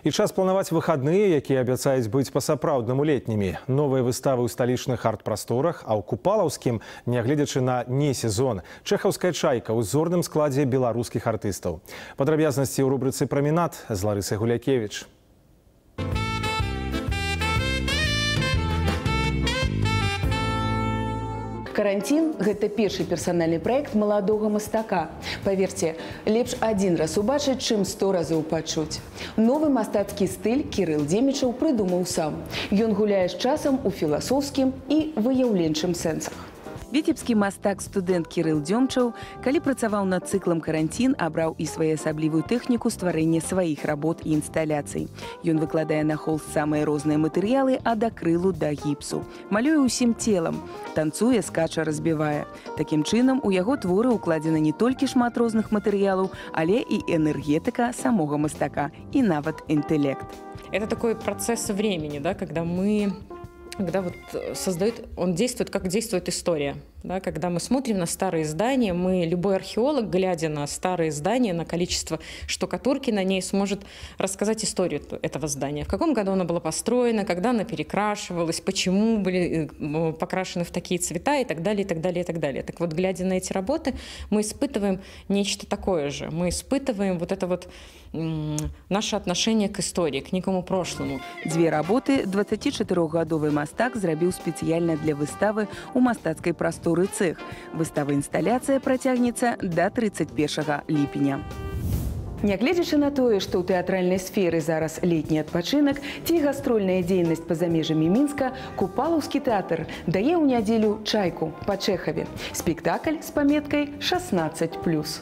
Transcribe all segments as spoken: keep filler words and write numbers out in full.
І час планаваць выхадныя, якія абяцаюць быць па-сапраўднаму летнімі. Новыя выставы ў сталічных арт-прасторах, а ў Купалаўскім, нягледзячы на не сезон, чэхаўская чайка ў зорным складзе беларускіх артыстаў. Падрабязнасці ў рубрыцы «Праменад» з Ларысай Гулякевіч. Карантин – гэта першы персанальны праект маладога мастака. Паверце, лепш адзін раз убачыць, чым сто разоў пачуць. Новы мастацкі стыль Кірыл Дземічаў прыдумаў сам. Ён гуляе з часам у філасофскім і выяўленчым сэнсах. Віцебскі мастак-студэнт Кірыл Дзёмчаў, калі працаваў над цыклам «Карантин», абраў і своеасаблівую тэхніку стварэння сваіх работ і інсталяцый. Ён выкладае на холст самыя розныя матэрыялы ад акрылу да гіпсу. Малюе ўсім целам, танцуе, скача, разбівае. Такім чынам, у яго творы ўкладзена не толькі шмат розных матэрыялаў, але і энергетыка самога мастака, і нават інтэлект. Это такой процесс времени, да, когда мы... Когда вот создает, он действует, как действует история. Да? Когда мы смотрим на старые здания, мы, любой археолог, глядя на старые здания, на количество штукатурки на ней, сможет рассказать историю этого здания. В каком году оно было построено, когда оно перекрашивалось, почему были покрашены в такие цвета и так далее, и так далее, и так далее. Так вот, глядя на эти работы, мы испытываем нечто такое же. Мы испытываем вот это вот наше отношение к истории, к некому прошлому. Две работы дваццацічатырохгадовы мастак зрабіў спецыяльна для выставы ў мастацкай прасторы «Цех». Выстава-інсталяцыя працягнецца да трыццаць першага ліпеня. Нягледзячы на тое, што ў тэатральнай сферы зараз летні адпачынак ці гастрольная дзейнасць па-за межамі Мінска, Купалаўскі тэатр дае ў нядзелю чайку па Чэхаве. Спектакль з паметкай шаснаццаць плюс.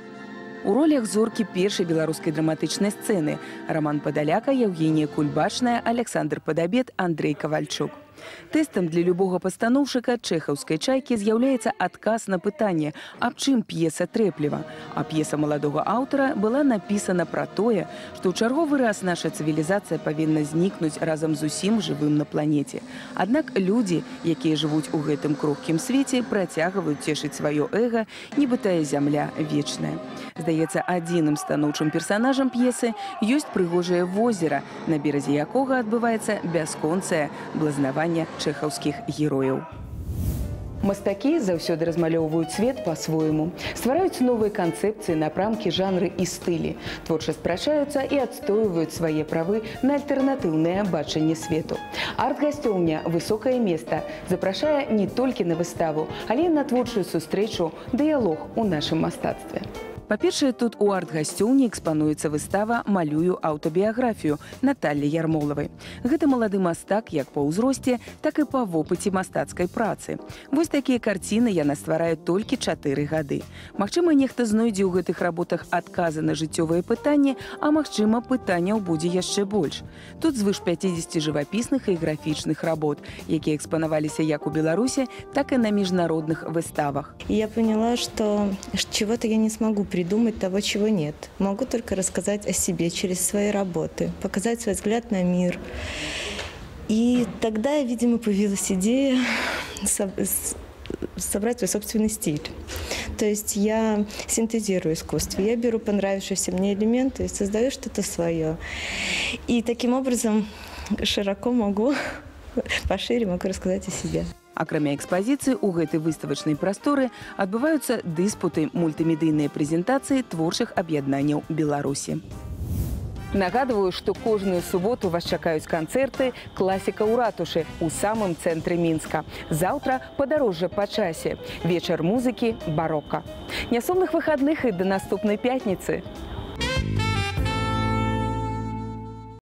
У ролях зоркі першай беларускай драматычнай сцэны Роман Падаляка, Евгения Кульбашная, Александр Падабед, Андрей Ковальчук. Тэстам для любога пастаноўшчыка чэхаўскай чайкі з'яўляецца адказ на пытанне, аб чым п'еса Трэплева. А п'еса маладога аўтара была напісана пра тое, што ў чарговы раз наша цывілізацыя павінна знікнуць разам з усім жывым на планеце. Аднак людзі, якія жывуць у гэтым крохкім свеце, працягваюць цешыць сваё эга, нібытая зямля вечная. Здаецца, адзіным станоўчым персанажам п'есы ёсць прыгожае возера, на беразе якога адбываецца бясконцае блазнаванне чэхаўскіх герояў. Мастакі заўсёды размалёўваюць свет па-свойму, ствараюць новыя канцэпцыі, напрамкі, жанры і стылі, творча спрачаюцца і адстойваюць свае правы на альтэрнатыўнае бачанне свету. Арт-гасцёўня «Высокае места» запрашае не толькі на выставу, але і на творчую сустрэчу, дыялог у нашым мастацтве. Па-першае, тут у арт-гасцёўні экспануецца выстава «Малюю аўтабіяграфію» Наталлі Ярмолавай. Гэта малады мастак як па ўзросце, так і па вопыце мастацкай працы. Вось такія карціны яна стварае толькі чатыры гады. Магчыма, нехта знойдзе ў гэтых работах адказы на жыццёвыя пытанні, а магчыма, пытанняў будзе яшчэ больш. Тут звыш пяцідзесяці жывапісных і графічных работ, якія экспанаваліся як у Беларусі, так і на міжнародных выставах. Я поняла, что чего-то я не смогу придумать того, чего нет. Могу только рассказать о себе через свои работы, показать свой взгляд на мир. И тогда, видимо, появилась идея собрать свой собственный стиль. То есть я синтезирую искусство, я беру понравившиеся мне элементы и создаю что-то свое. И таким образом широко могу, пошире могу рассказать о себе. Акрамя экспазіцыі, у гэтай выставачнай прасторы адбываюцца дыспуты, мультымедыйныя прэзентацыі творчых аб'яднанняў Беларусі. Нагадываю, што кожную суботу вас чакаюць канцэрты «Класіка ў ратушы» у самым цэнтры Мінска. Заўтра падарожжа па часе. Вечар музыкі, барока. Нясумных выхадных і да наступнай пятніцы.